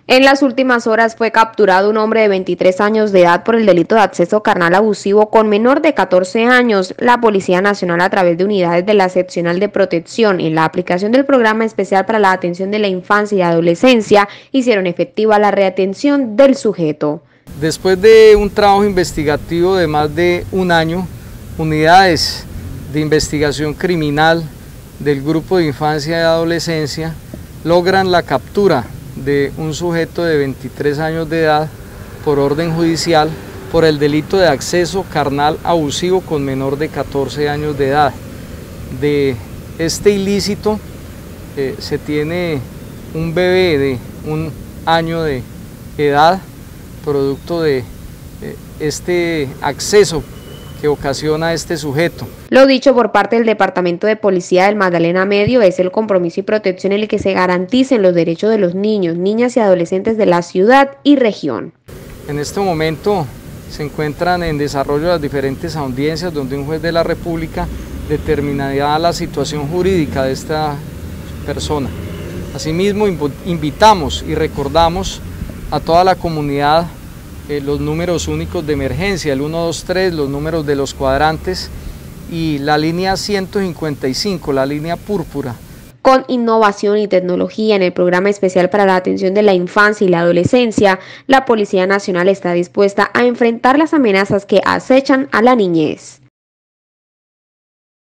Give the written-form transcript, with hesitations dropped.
En las últimas horas fue capturado un hombre de 23 años de edad por el delito de acceso carnal abusivo con menor de 14 años. La Policía Nacional, a través de unidades de la Seccional de Protección y la aplicación del Programa Especial para la Atención de la Infancia y Adolescencia, hicieron efectiva la reatención del sujeto. Después de un trabajo investigativo de más de un año, unidades de investigación criminal del Grupo de Infancia y Adolescencia logran la captura de un sujeto de 23 años de edad por orden judicial por el delito de acceso carnal abusivo con menor de 14 años de edad. De este ilícito se tiene un bebé de un año de edad, producto de este acceso que ocasiona este sujeto. Lo dicho por parte del Departamento de Policía del Magdalena Medio es el compromiso y protección en el que se garanticen los derechos de los niños, niñas y adolescentes de la ciudad y región. En este momento se encuentran en desarrollo las diferentes audiencias donde un juez de la República determinará la situación jurídica de esta persona. Asimismo, invitamos y recordamos a toda la comunidad los números únicos de emergencia, el 123, los números de los cuadrantes y la línea 155, la línea púrpura. Con innovación y tecnología en el Programa Especial para la Atención de la Infancia y la Adolescencia, la Policía Nacional está dispuesta a enfrentar las amenazas que acechan a la niñez.